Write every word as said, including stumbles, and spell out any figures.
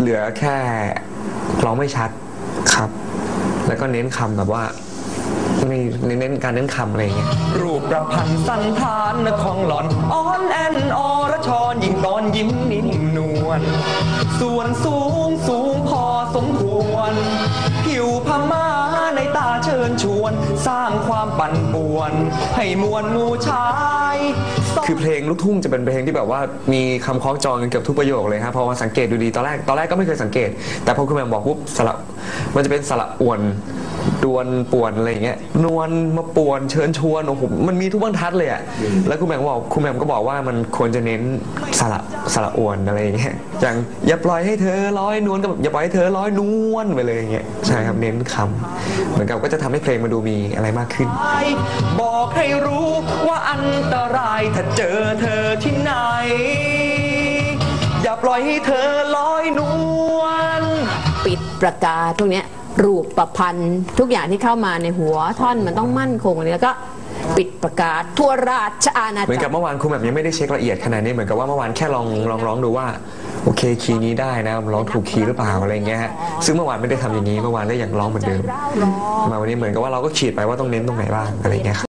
เหลือแค่ร้องไม่ชัดครับแล้วก็เน้นคำแบบว่าไม่เน้นการเน้นคำอะไรอย่างเงี้ยรูปประพันธ์สันธานของหล่อนอ่อนแอนอรชรยิ่งตอนยิ้มนิ่มนวลส่วนสูงสูงพอสมควรผิวพม่าในตาเชิญชวนสร้างความปั่นป่วนให้มวลหมู่ชายคือเพลงลูกทุ่งจะเป็นเพลงที่แบบว่ามีคำคล้องจองกันเกือบทุกประโยคเลยครับพอมาสังเกตดูดีตอนแรกตอนแรกก็ไม่เคยสังเกตแต่พอคุณแม่บอกปุ๊บสระมันจะเป็นสระอ่วนดวนป่วนอะไรอย่างเงี้ยนวลมาป่วนเชิญชวนโอ้โหมันมีทุกบรรทัดเลยอะแล้วคุณแม่ก็บอกคุณแม่ก็บอกว่ามันควรจะเน้นสระสระอ่วนอะไรอย่างเงี้ยอย่างอย่าปล่อยให้เธอลอยนวลกับอย่าปล่อยให้เธอลอยนวลไปเลยอย่างเงี้ยใช่ครับเน้นคำเหมือนกับก็จะทำให้เพลงมันดูมีอะไรมากขึ้นบอกให้รู้ว่าอันตรายถ้าเจอเธอที่ไหนอย่าปล่อยให้เธอลอยนวลปิดประกาศพวกนี้รูปประพันธ์ทุกอย่างที่เข้ามาในหัวท่อนมันต้องมั่นคงแล้วก็ปิดประกาศทั่วราชอาณาจักรเหมือนกับเมื่อวานคุณแบบยังไม่ได้เช็คละเอียดขนาดนี้เหมือนกับว่าเมื่อวานแค่ลองลองร้องดูว่าโอเคคีย์นี้ได้นะร้องถูกคีย์หรือเปล่าอะไรเงี้ยฮะซึ่งเมื่อวานไม่ได้ทำอย่างนี้เมื่อวานได้อย่างร้องเหมือนเดิมมาวันนี้เหมือนกับว่าเราก็ขีดไปว่าต้องเน้นตรงไหนบ้างอะไรเงี้ย